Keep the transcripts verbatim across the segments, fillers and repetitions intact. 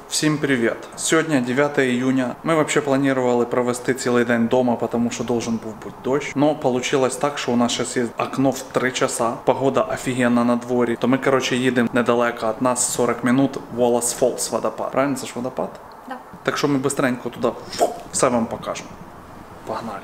Всім привіт! Сьогодні дев'яте июня. Ми вообще планували провести цілий день вдома, тому що должен був бути дощ. Но получилось так, що у нас зараз є окно в три часа. Погода офігенна на дворі. То ми, короче, їдемо недалеко від нас сорок минут в Wallace Falls водопад. Правильно, це ж водопад? Да. Так що ми быстренько туди все вам покажемо. Погнали!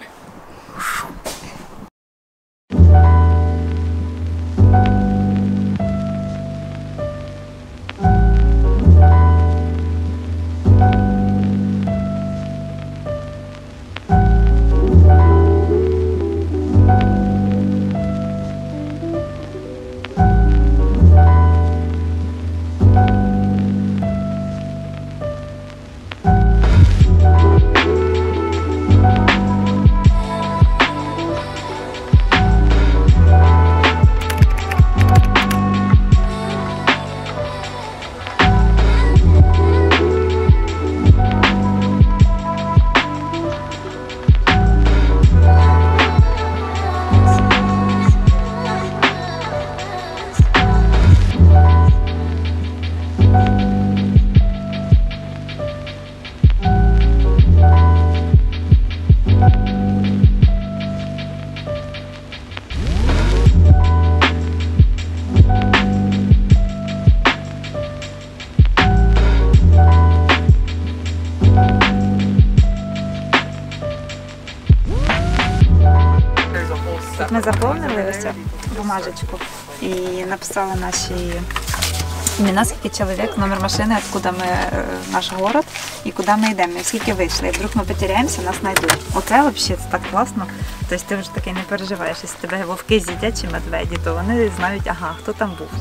Ми заповнили ось бумажечку і написали наші імена, скільки чоловік, номер машини, откуда ми, наш город і куди ми йдемо, і скільки вийшли. І вдруг ми потеряємося, нас знайдуть. Оце взагалі так класно. Тобто ти вже таки не переживаєш, якщо тебе вовки з'їдять чи медведі, то вони знають, ага, хто там був.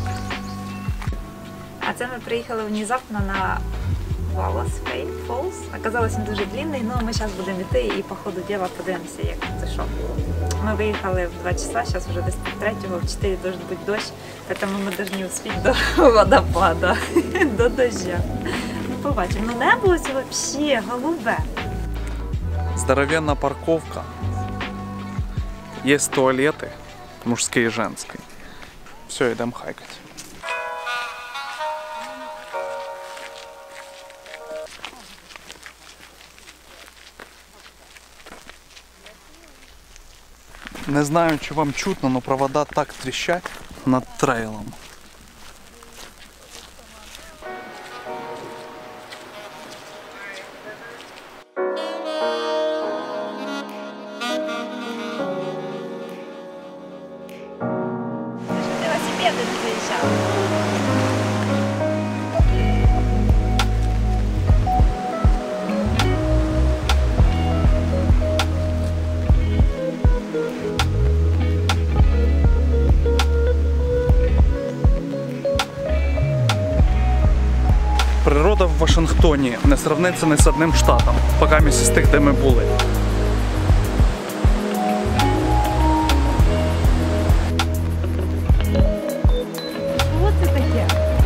А це ми приїхали внезапно на Wallace Falls. Оказалось, він дуже длинний, але ми зараз будемо йти і по ходу діла подивимося, як це що. Ми виїхали в два часа, зараз вже десь третього, в чотири має бути дощ, тому ми повинні успіти до водопада, до дождя. Ну, побачимо. Ну, небо ось взагалі голубе. Здоровенна парковка. Є туалети, мужський і женський. Все, йдемо хайкати. Не знаю, чи вам чутно, но провода так тріщать над трейлом. Велосипеди не заїжджали. Природа в Вашингтоні не сравниться ні з одним штатом, поки ми з тих, де ми були. Що це таке?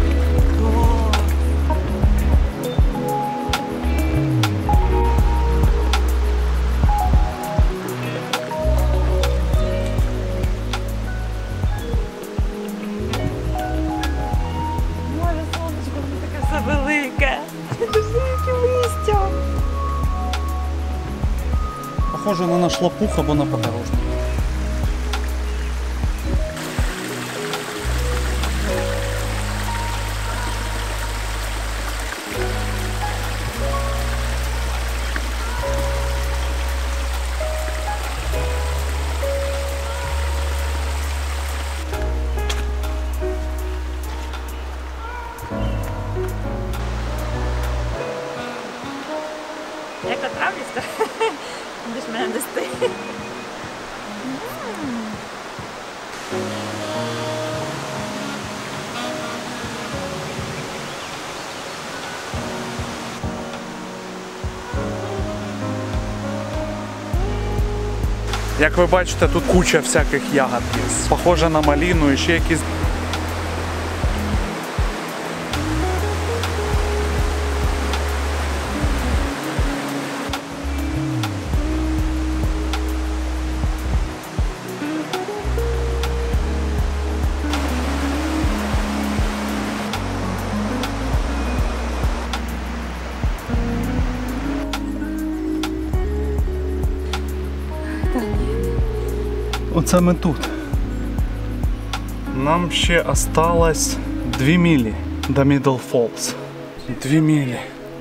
Велике. Велике листя. Похоже на наш лопух або на подорожник. Як отравлюсь, то будеш мене нести. Як ви бачите, тут куча всяких ягод є. Похоже на малину і ще якісь. Оце ми тут. Нам ще осталось дві милі до Middle Falls. Дві милі.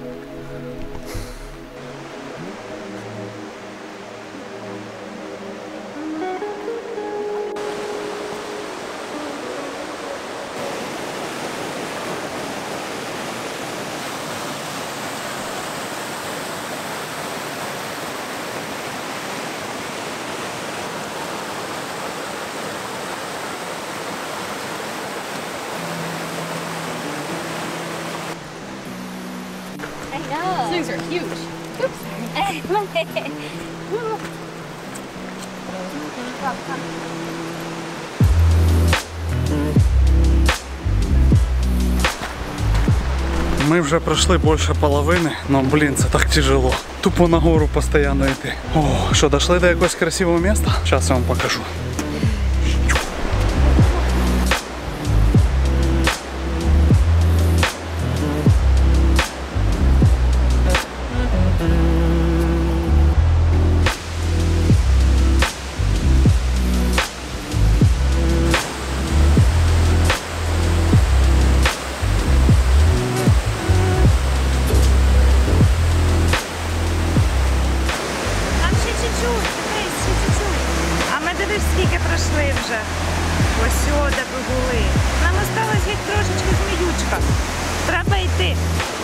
I know. These are huge. Oops. Ми вже пройшли більше половини, но блін, це так тяжело. Тупо на гору постійно йти. О, що, дійшли до якогось красивого міста? Зараз я вам покажу. Скільки пройшли вже? Ось сюди ви були. Нам осталось геть трошечки зміючка. Треба йти.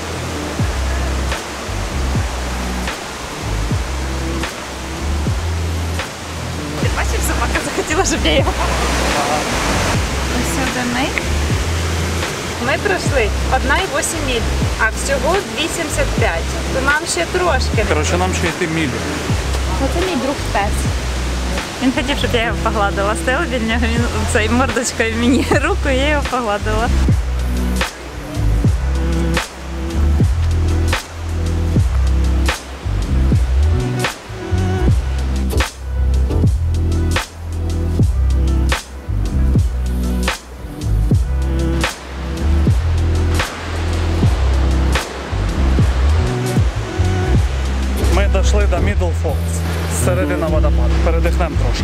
Ти бачив, собака захотіла, щоб я його. Ось сюди ми. Ми пройшли одна і вісім миль, а всього дві сімдесят п'ять. То нам ще трошки. Коротше, нам ще йти милю. Оце мій друг пес. Він хотів, щоб я його погладила. Стояла від нього, він цією мордочкою мені руку, і я його погладила. Ми дійшли до Middle Falls. Середина водопаду. Передихнемо трошки.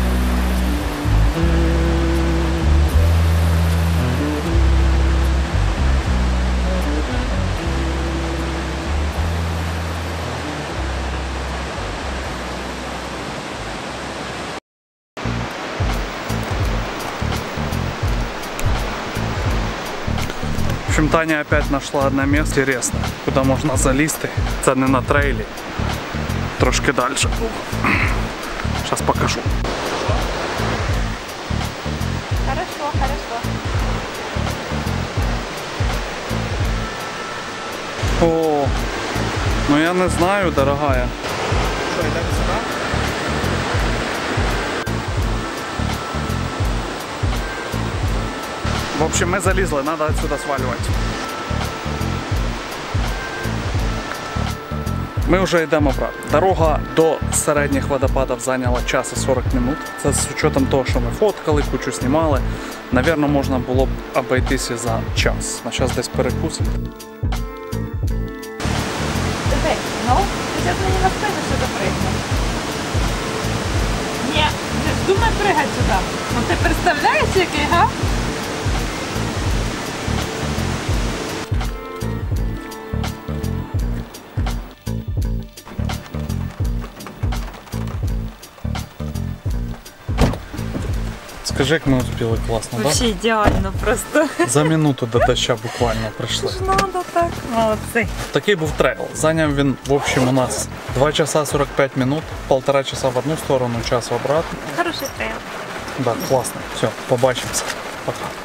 В общем, Таня опять нашла одно место интересное, куда можно залізти. Це не на трейлі. Трошки далі. Зараз покажу. Хорошо, хорошо. О, ну я не знаю, дорогая. Що, йдемо сюди? В общем, ми залізли, треба відсюди свалювати. Ми вже йдемо обратно. Дорога до середніх водопадів зайняла час і сорок минут. Це з учетом того, що ми фоткали, кучу знімали. Навірно, можна було б обійтися за час. На час десь перекусимо. Диви, ну, ти зараз мені на спину сюди пригнеш. Ні, не вздумай пригати сюди. Ну ти представляєш, який, га? Скажи, як ми успіли класно, так? Взагалі ідеально просто. За минуту до доща буквально прийшли. Ж надо так. Молодці. Такий був трейл. Зайняв він, в общем, у нас два часа сорок п'ять минут, полтора часа в одну сторону, час в обратну. Хороший трейл. Да, класно. Все, побачимося. Пока.